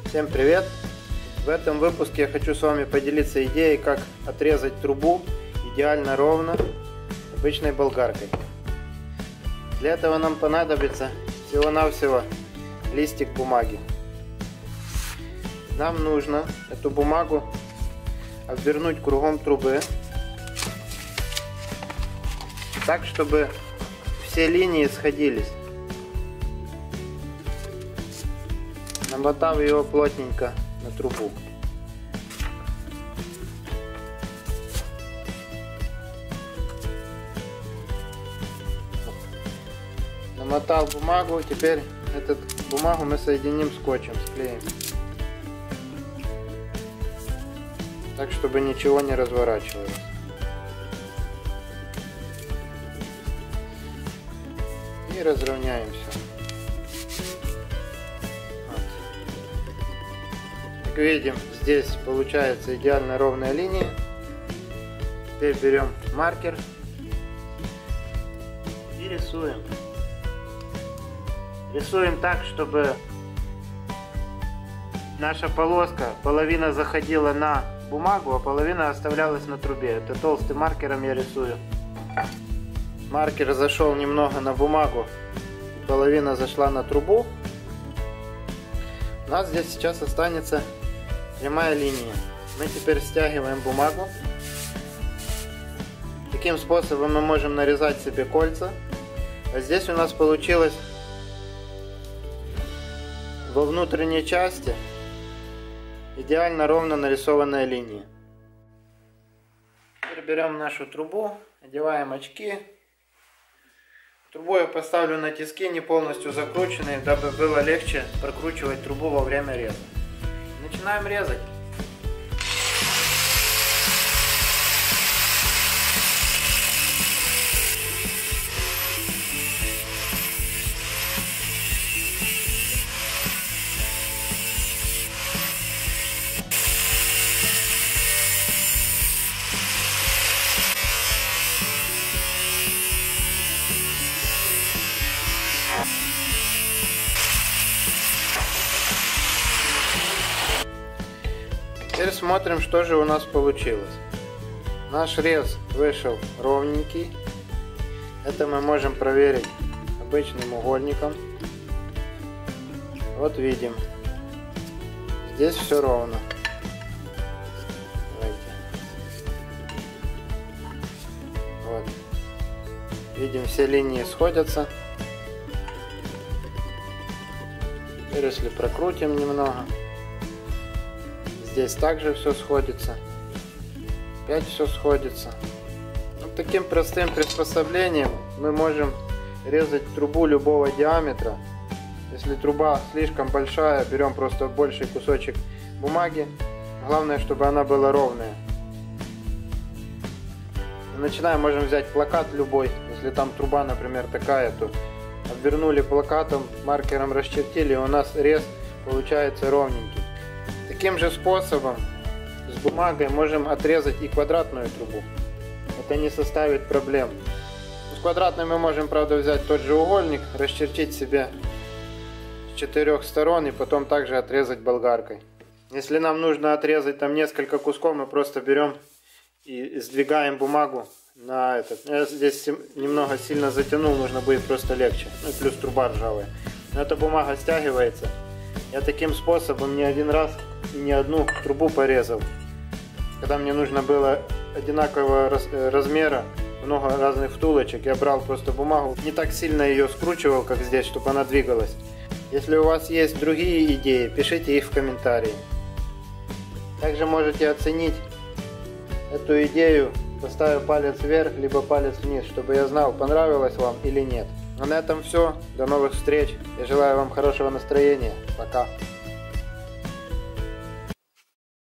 Всем привет! В этом выпуске я хочу с вами поделиться идеей, как отрезать трубу идеально ровно обычной болгаркой. Для этого нам понадобится всего-навсего листик бумаги. Нам нужно эту бумагу обвернуть кругом трубы, так, чтобы все линии сходились. Намотав его плотненько на трубу. Намотал бумагу, теперь эту бумагу мы соединим скотчем, склеим. Так, чтобы ничего не разворачивалось. И разровняем все. Как видим, здесь получается идеально ровная линия. Теперь берем маркер и рисуем. Рисуем так, чтобы наша полоска, половина заходила на бумагу, а половина оставлялась на трубе. Это толстым маркером я рисую. Маркер зашел немного на бумагу, половина зашла на трубу. У нас здесь сейчас останется прямая линия. Мы теперь стягиваем бумагу. Таким способом мы можем нарезать себе кольца. А здесь у нас получилось во внутренней части идеально ровно нарисованная линия. Теперь берем нашу трубу, одеваем очки. Трубу я поставлю на тиски, не полностью закрученные, дабы было легче прокручивать трубу во время реза. Начинаем резать. Теперь смотрим, что же у нас получилось. Наш рез вышел ровненький. Это мы можем проверить обычным угольником. Вот видим. Здесь все ровно. Давайте. Вот. Видим, все линии сходятся. Теперь если прокрутим немного. Здесь также все сходится. Опять все сходится. Вот таким простым приспособлением мы можем резать трубу любого диаметра. Если труба слишком большая, берем просто больший кусочек бумаги. Главное, чтобы она была ровная. Начинаем, можем взять плакат любой. Если там труба, например, такая, то обвернули плакатом, маркером расчертили, и у нас рез получается ровненький. Таким же способом с бумагой можем отрезать и квадратную трубу. Это не составит проблем. С квадратной мы можем, правда, взять тот же угольник, расчертить себе с 4 сторон и потом также отрезать болгаркой. Если нам нужно отрезать там несколько кусков, мы просто берем и сдвигаем бумагу на этот. Я здесь немного сильно затянул, нужно будет просто легче. Ну и плюс труба ржавая. Но эта бумага стягивается. Я таким способом не один раз и не одну трубу порезал. Когда мне нужно было одинакового размера, много разных втулочек, я брал просто бумагу, не так сильно ее скручивал, как здесь, чтобы она двигалась. Если у вас есть другие идеи, пишите их в комментарии. Также можете оценить эту идею, поставив палец вверх, либо палец вниз, чтобы я знал, понравилось вам или нет. А на этом все. До новых встреч. Я желаю вам хорошего настроения. Пока.